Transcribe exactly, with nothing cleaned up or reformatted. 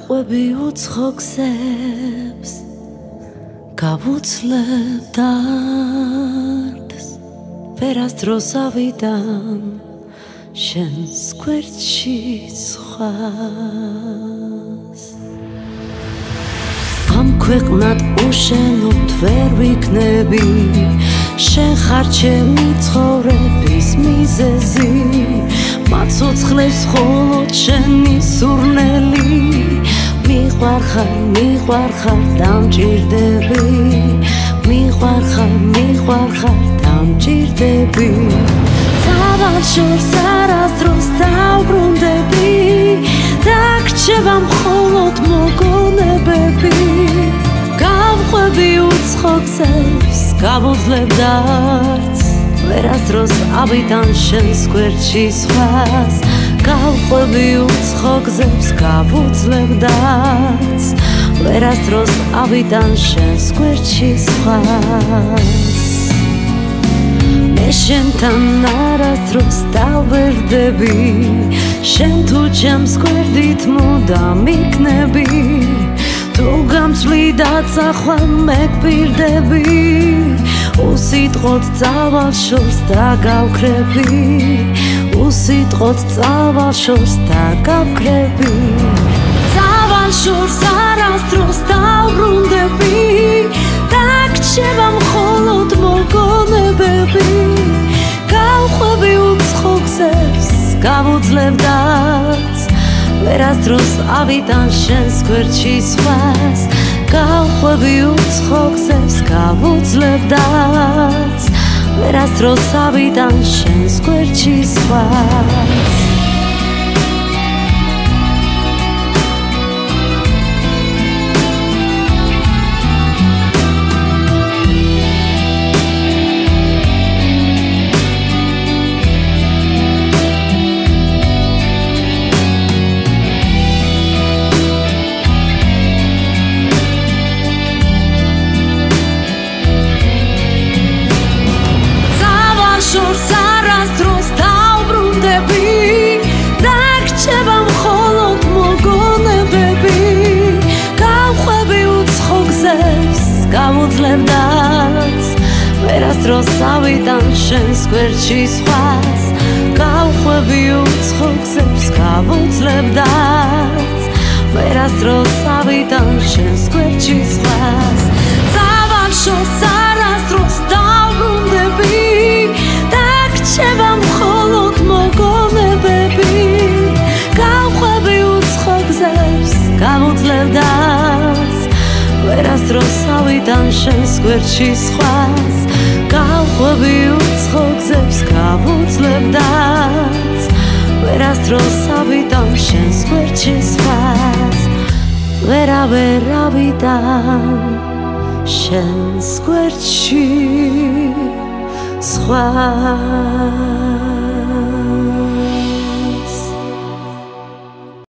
გავყვები უცხო გზებს, გავუძლებ დარდს, ვერასდროს ავიდან შენს გვერდში სხვას. ამ ქვეყნად უშენოდ ვერ ვიქნები, შენ ხარ ჩემი ცხოვრების მიზეზი, მაცოცხლებს მხოლოდ შენი სურნელი. მიყვარხარ, მიყვარხარ, დამჭირდები, მიყვარხარ, მიყვარხარ, დამჭირდები. თავად შორს არასდროს დავბრუნდები, დაგრჩება მხოლოდ მოგონებები. გავყვები უცხო გზებს, გავუძლებ დარდს, ვერასდროს ავიდან შენს გვერდში სხვას. გავყვები უცხო გზებს, გავუძლებ დარდს, ვერასდროს ავიდან შენს გვერდში სხვას. მე შენთან არასდროს დავბერდები, შენ თუ ჩემს გვერდით მუდამ იქნები. თუ გამწვლი დაწახვალ მე გვპირდები, უსიტყვოდ წავალ შორს დაგავქრები, უსიტყვოდ წავალ შორს დაგავქრები. წავალ შორს არასდროს დავბრუნდები, დაგრჩება მხოლოდ მოგონებები. გავყვები უცხო გზებს, გავუძლებ დარდს, ვერასდროს ავიდან შენს გვერდში სხვას. გავყვები უცხო გზებს, გავუძლებ დარდს, ვერასდროს ავიდან შენს გვერდში სხვას. შორს არასდროს დავბრუნდები, დაგრჩება მხოლოდ მოგონებები. გავყვები უცხო გზებს, გავუძლებ დარდს, ვერასდროს ავიდან შენს გვერდში სხვას. გავყვები უცხო გზებს, გავუძლებ დარდს, ვერასდროს ავიდან შენს გვერდში სხვას. წავალ შორს არასდროს დავბრუნდები, დაგრჩება მხოლოდ მოგონებები. გავყვები უცხო გზებს, გავუძლებ დარდს, ვერასდროს ავიდან შენს გვერდში სხვას. გავყვები უცხო გზებს, გავუძლებ დარდს, ვერასდროს ავიდან შენს გვერდში სხვას. ვერავერ ავიდან შენს გვერდში სხვას.